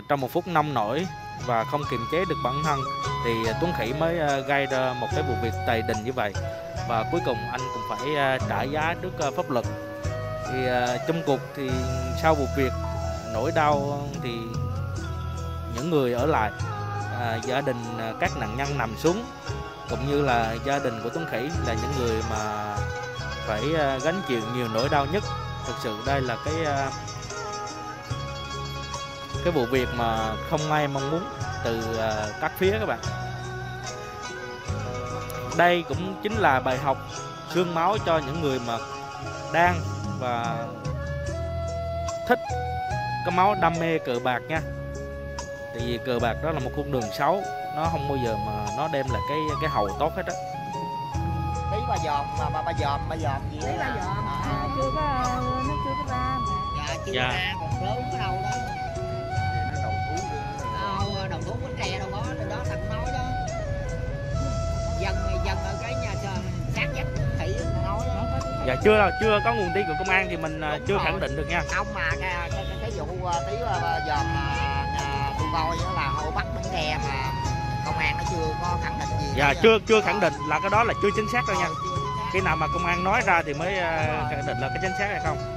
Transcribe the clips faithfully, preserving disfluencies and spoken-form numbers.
trong một phút nông nổi và không kiềm chế được bản thân thì Tuấn Khỉ mới gây ra một cái vụ việc tày đình như vậy, và cuối cùng anh cũng phải trả giá trước pháp luật. Thì trong cuộc thì sau vụ việc nỗi đau thì những người ở lại, à, gia đình các nạn nhân nằm xuống cũng như là gia đình của Tuấn Khỉ là những người mà phải gánh chịu nhiều nỗi đau nhất. Thực sự đây là cái cái vụ việc mà không ai mong muốn từ các phía các bạn. Đây cũng chính là bài học xương máu cho những người mà đang và thích cái máu đam mê cờ bạc nha. Tại vì cờ bạc đó là một con đường xấu, nó không bao giờ mà nó đem lại cái cái hậu tốt hết á. Tí ba dòm mà ba ba dòm ba dòm gì tí đó ba dòm à, chưa có, nó chưa có ra mà. Dạ chưa dạ. ra, còn lớn ở đâu đó. Nó đầu thú đâu, đầu thú Bến Tre đâu có, đó thằng nói đó. Dân dân ở cái nhà sát vách Khỉ nói đó. Dạ chưa chưa có nguồn tin của công an thì mình đúng chưa rồi. Khẳng định được nha. Không mà cái cái, cái vụ tí dòm tôi coi đó là hô bắt Bến Tre mà công an nó chưa có khẳng định gì. Dạ chưa chưa khẳng định là cái đó là chưa chính xác đâu nha. Khi nào mà công an nói ra thì mới uh, khẳng định là cái chính xác hay không.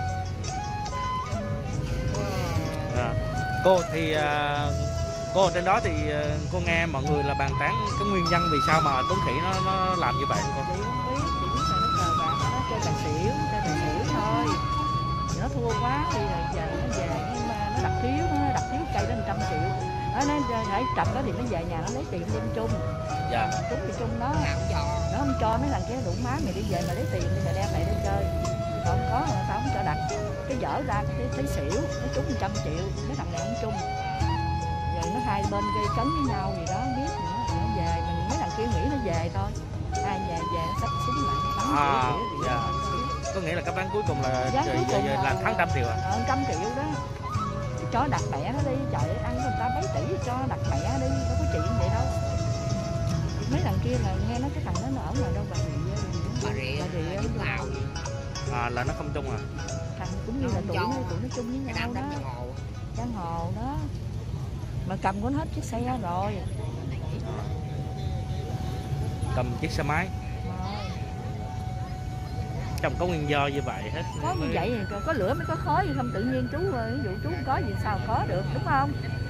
À, cô thì uh, cô ở trên đó thì uh, cô nghe mọi người là bàn tán cái nguyên nhân vì sao mà Tuấn Khỉ nó nó làm như vậy không cô? Chị không biết, chị biết là nó cờ bạc, nó chơi tài xỉu, chơi tài xỉu thôi. Thì nó thua quá thì giờ nó về, nhưng mà nó đặt thiếu, nó đặt thiếu cây đến một trăm triệu. Nó nói hãy trật đó thì nó về nhà nó lấy tiền đem chung. Dạ. Trúng thì chung đó. Nó không cho mấy thằng kia đủ má mày đi về mà lấy tiền thì mày đem lại để chơi. Còn không có mà tao không cho đặt. Cái dở ra cái thấy xỉu, nó trúng một trăm triệu, mấy thằng này không chung. Rồi nó hai bên gây cấn với nhau gì đó không biết nữa. Nó về mình mấy thằng kia nghĩ nó về thôi. Ai về về nó xách súng lại bắn à, triệu triệu. Dạ. Có nghĩa là cái bán cuối cùng là cuối cùng là, là thắng trăm triệu à? Ờ, trăm triệu đó. Cho đặt mẹ nó đi, trời ơi, ăn người ta mấy tỷ cho đặt mẹ đi, đâu có chuyện vậy đâu. Mấy thằng kia là nghe nói cái thằng đó nó ở ngoài đâu Bà Rịa, Bà Rịa, Bà Rịa Vũng Tàu. À là nó không chung à? Thằng cũng như là tụi nó, tụi nó chung với nhau đó. Giang hồ đó. Mà cầm cũng hết chiếc xe rồi. Cầm chiếc xe máy. Trong có nguyên do như vậy hết. Có như mới... vậy thì có lửa mới có khói, gì không tự nhiên chú ví dụ chú không có gì sao có được, đúng không?